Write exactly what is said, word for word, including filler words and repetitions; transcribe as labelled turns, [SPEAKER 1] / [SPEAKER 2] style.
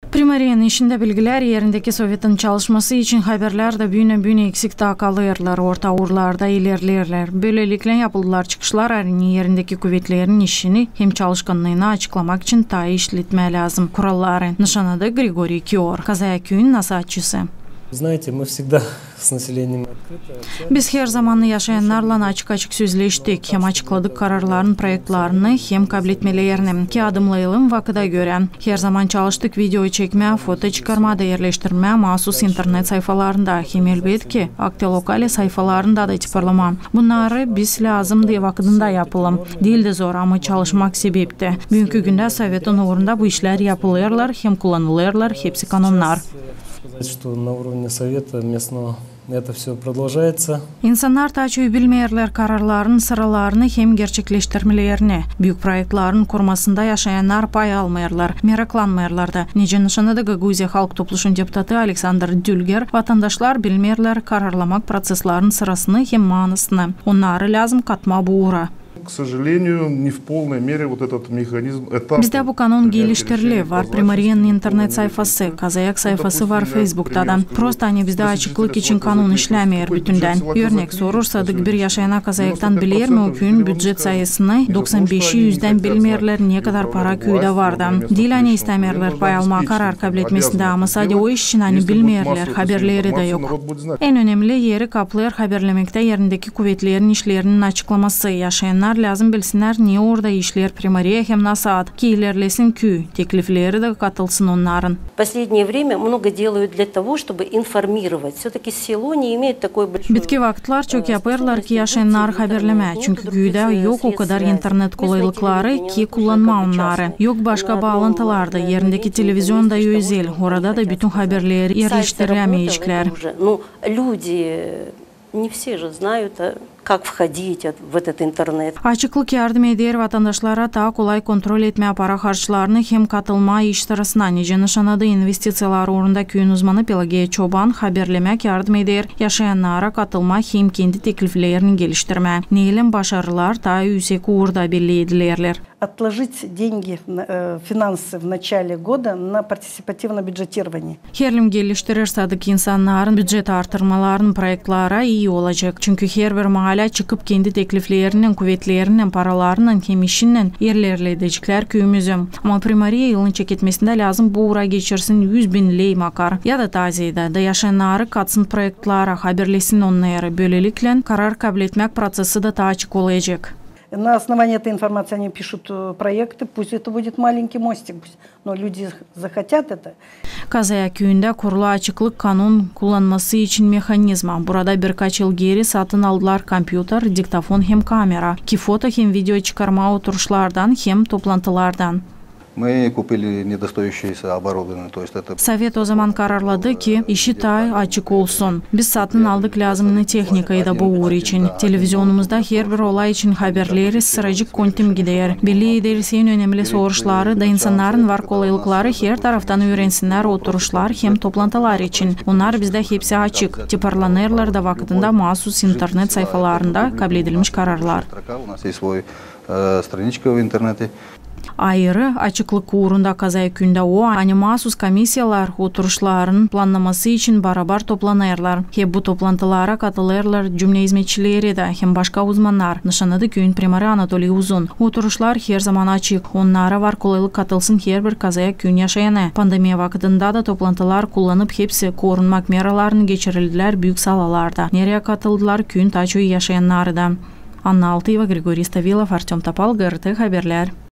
[SPEAKER 1] Primariyanın işinde bilgiler yerindeki Sovyet'in çalışması için haberler de büyüne büyüne eksik kalırlar, orta uğurlarda ilerlerler. Böylelikle yapıldılar çıkışlar areni yerindeki kuvvetlerin işini hem çalışkanlığını açıklamak için ta işletme lazım kuralları. Nişanadı Grigoriy Kior, Kazayaköy'ün nasatçısı.
[SPEAKER 2] Знаете, мы всегда с населением открыты.
[SPEAKER 1] Biz her zamanlı yaşayanlarla açık-açık sözleştik. Hem açıkladık kararların proyektlerini hem kabul etmelerini. Ki adımlayalım vakıda göre. Her zaman çalıştık video çekme, foto çıkarma, yerleştirme, mahsus internet sayfalarında. Hem elbet ki aktelokali sayfalarında da tiparlama. Bunları biz lazım diye vakıdında yapalım. Değil de zor ama çalışmak sebepti. Bugünkü günde Sovyet'in uğrunda bu işler yapılırlar, hem kullanılırlar, hepsi kanunlar.
[SPEAKER 2] Что на уровне совета местного это все продолжается.
[SPEAKER 1] İnsanlar taçıyı bilmeyerler kararların sıralarını hem gerçekleştirmelerini. Büyük proyektlerin kurmasında yaşayanlar pay almayarlar, meraklanmayarlar da. Nece nişanıda Gaguzya Halk Topluşun deputatı Alexander Dülger, vatandaşlar bilmeyerler kararlamak proseslerin sırasını hem manısını. Onları lazım katma buğra.
[SPEAKER 3] К сожалению, не в полной мере вот этот механизм этапы.
[SPEAKER 1] Bizde bu kanun geliştirili. Var Primariyanın internet sayfası, Kazayak sayfası var Facebook'ta da. Prosta hani bizde açıklık için kanun işlemeyer bütünden. Örnek sorursadık bir yaşayana Kazayak'tan bilir mi o köyün büdjet sayısını doksan beşi yüzden bilmeyerler ne kadar para köyde vardı. Değil hani istemerler pay alma karar kabul etmesinde ama sadece o iş için hani bilmeyerler haberleri de yok. En önemli yeri kaplar haberlemekte yerindeki kuvvetlerin işlerinin açıklaması. Yaşayanlar lazım bilsinler niye orada işler Primariya hem nasat ki ilerlesin köy teklifleri de katılsın onların.
[SPEAKER 4] Последнее время много делают для того, чтобы информировать. Все-таки село не имеет такой большой.
[SPEAKER 1] Bitki vakitler çok yaparlar ki yaşayanlar haberleme. Çünkü köyde yok o kadar internet kolaylıkları ki kullanma onları. Yok başka bağlantılarda yerindeki televizyonda özel. Orada da bütün haberleri yerleştiremeyecekler.
[SPEAKER 4] Не все же знают, как входить в этот интернет.
[SPEAKER 1] Açıklık yardım eder vatandaşlara daha kolay kontrol etmeye para harçlarını hem katılma iş sırasına nece nişanadı investisiyalar uğrunda köyün uzmanı Pelageya Çoban haberlemek yardım eder. Yaşayanlara katılma hem kendi tekliflerini geliştirme. Neylem başarılar daha yüksek uğurda belli edilerler.
[SPEAKER 5] Отложить деньги, финансы в начале года на партисипативное бюджетирование.
[SPEAKER 1] Herlim geliştirirsadık insanların bütçet artırmalarının proyektlara iyi olacak. Çünkü her bir mahalle çıkıp kendi tekliflerinin, kuvvetlerinin, paralarının, hem işinin yerlerle edecekler köyümüzün. Ama Primariya yılın çeketmesinde lazım bu uğra geçirsin yüz bin lei makar. Ya da taziyede de yaşayanları katsın proyektlara, haberlesin onları. Böylelikle karar kabul etmek prosesi de daha açık olacak.
[SPEAKER 5] На основании этой информации они пишут проекты, пусть это будет маленький мостик, но люди захотят это.
[SPEAKER 1] Kazayaköy'ünde kurulu açıklık kanun kullanması için mekanizma. Burada birkaç yıl geri satın aldılar kompüter, diktafon hem kamera. Ki foto hem video çıkarma oturuşlardan hem toplantılardan.
[SPEAKER 6] Мы купили недостающееся оборудование, то есть это.
[SPEAKER 1] Sovyet o zaman kararladı ki işi tay açık olsun. Biz satın aldık lazımını teknikayı da bu uğur için. Televizyonumuzda her bir olay için haberleri sıracık kontim gider. Belli ederiz en önemli soruşları da insanların var kolaylıkları her taraftan öğrensinler oturuşlar hem toplantılar için. Onlar bizde hepsi açık. Tiparlanırlar da vakitinde mahsus internet sayfalarında kabul edilmiş kararlar. Ayrı açıklık uğrunda Kazayaköy'ünde o animasus komisyalar oturuşların planlaması için beraber toplanırlar. Hem bu toplantılara katılırlar cümle hizmetçileri de hem başka uzmanlar. Nişanadı köyün primarı Anatoliy Uzun. Oturuşlar her zaman açık. Onlara var kolaylık katılsın her bir Kazayaköy'ün yaşayanı. Pandemiya vakitinde da toplantılar kullanıp hepsi korunmak meralarını geçirildiler büyük salalarda. Nereye katıldılar köyün taçoyu yaşayanları da. Anna Altıyeva, Grigoriy Stavilov, Artem Topal, G R T Haberler.